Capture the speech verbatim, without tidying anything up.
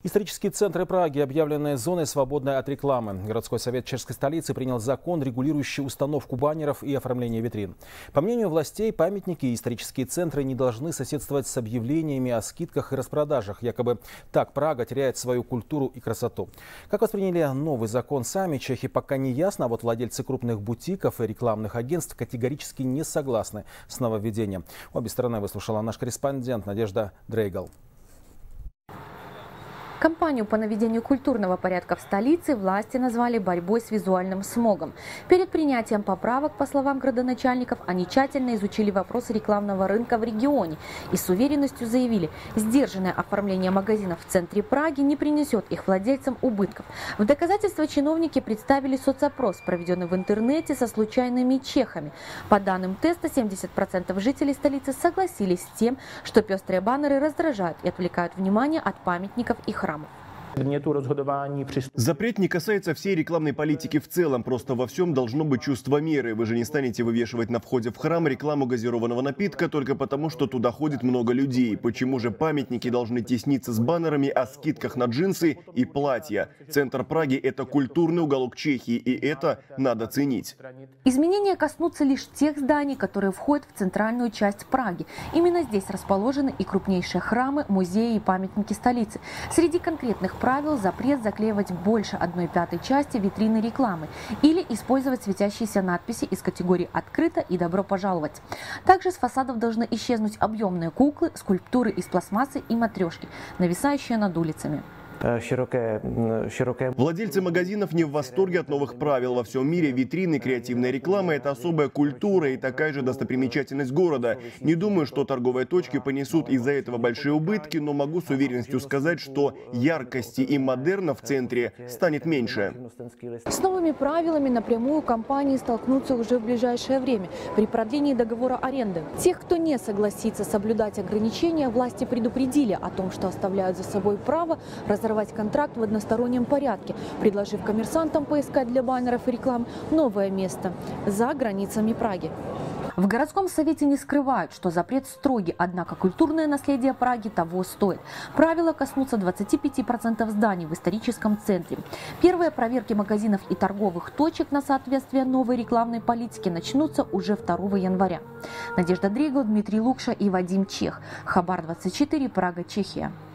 Исторические центры Праги, объявленные зоной, свободной от рекламы. Городской совет чешской столицы принял закон, регулирующий установку баннеров и оформление витрин. По мнению властей, памятники и исторические центры не должны соседствовать с объявлениями о скидках и распродажах. Якобы так Прага теряет свою культуру и красоту. Как восприняли новый закон сами чехи, пока не ясно, а вот владельцы крупных бутиков и рекламных агентств категорически не согласны с нововведением. Обе стороны выслушала наш корреспондент Надежда Дрейгал. Кампанию по наведению культурного порядка в столице власти назвали борьбой с визуальным смогом. Перед принятием поправок, по словам градоначальников, они тщательно изучили вопросы рекламного рынка в регионе и с уверенностью заявили, сдержанное оформление магазинов в центре Праги не принесет их владельцам убытков. В доказательство чиновники представили соцопрос, проведенный в интернете со случайными чехами. По данным теста, семьдесят процентов жителей столицы согласились с тем, что пестрые баннеры раздражают и отвлекают внимание от памятников и храмов. Запрет не касается всей рекламной политики в целом, просто во всем должно быть чувство меры. Вы же не станете вывешивать на входе в храм рекламу газированного напитка только потому, что туда ходит много людей. Почему же памятники должны тесниться с баннерами о скидках на джинсы и платья? Центр Праги – это культурный уголок Чехии, и это надо ценить. Изменения коснутся лишь тех зданий, которые входят в центральную часть Праги. Именно здесь расположены и крупнейшие храмы, музеи и памятники столицы. Среди конкретных правил запрет заклеивать больше одной пятой части витрины рекламы или использовать светящиеся надписи из категории «Открыто» и «Добро пожаловать». Также с фасадов должны исчезнуть объемные куклы, скульптуры из пластмассы и матрешки, нависающие над улицами. Владельцы магазинов не в восторге от новых правил. Во всем мире витрины, креативная реклама – это особая культура и такая же достопримечательность города. Не думаю, что торговые точки понесут из-за этого большие убытки, но могу с уверенностью сказать, что яркости и модерна в центре станет меньше. С новыми правилами напрямую компании столкнутся уже в ближайшее время при продлении договора аренды. Тех, кто не согласится соблюдать ограничения, власти предупредили о том, что оставляют за собой право разорвать контракт в одностороннем порядке, предложив коммерсантам поискать для баннеров и рекламы новое место за границами Праги. В городском совете не скрывают, что запрет строгий, однако культурное наследие Праги того стоит. Правила коснутся двадцати пяти процентов зданий в историческом центре. Первые проверки магазинов и торговых точек на соответствие новой рекламной политике начнутся уже второго января. Надежда Дрейгал, Дмитрий Лукша и Вадим Чех. Хабар двадцать четыре, Прага, Чехия.